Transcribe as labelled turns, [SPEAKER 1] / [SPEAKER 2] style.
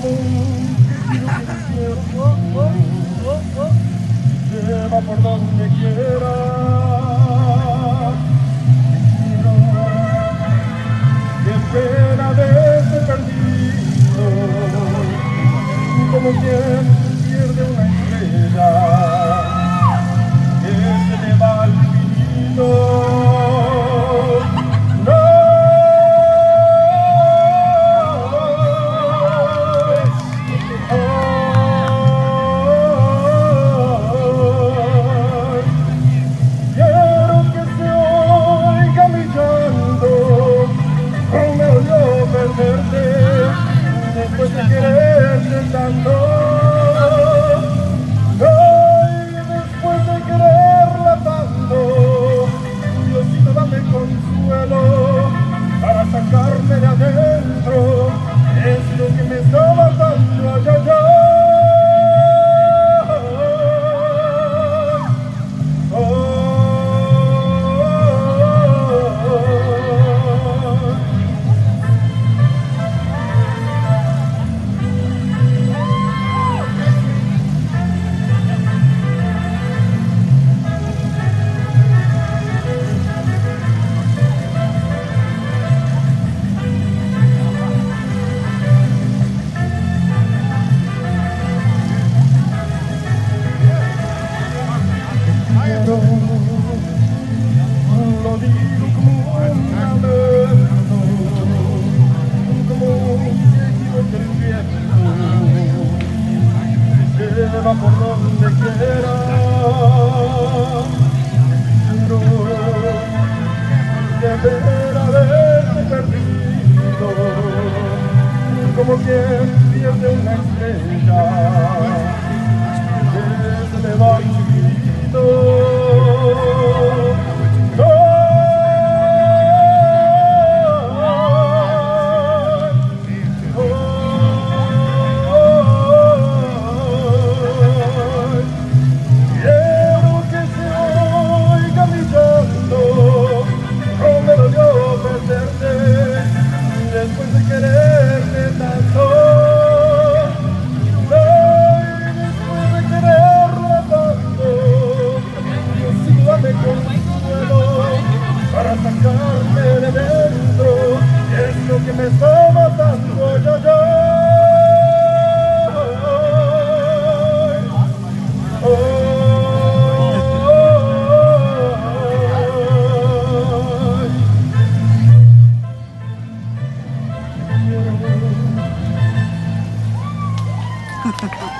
[SPEAKER 1] como un querido desierto, lleva por donde quiera. Quiero, qué pena verte perdido, como quien pierde una estrella que se le va al infinito. Después de quererte tanto, ay, después de quererla tanto, Diosito, dame consuelo para sacarme de adentro, es lo que me está matando, ay, ay, ay. Lo digo como un lamento, como un viejito que el viento lleva por donde quiera. Quiero de ver haberte perdido, como quien pierde una estrella que se le va al infinito. Después de quererte tanto, ay, después de quererla tanto, Diosito, dame consuelo para sacarme de dentro, es lo que me está matando, ya, ya.
[SPEAKER 2] Ha ha ha.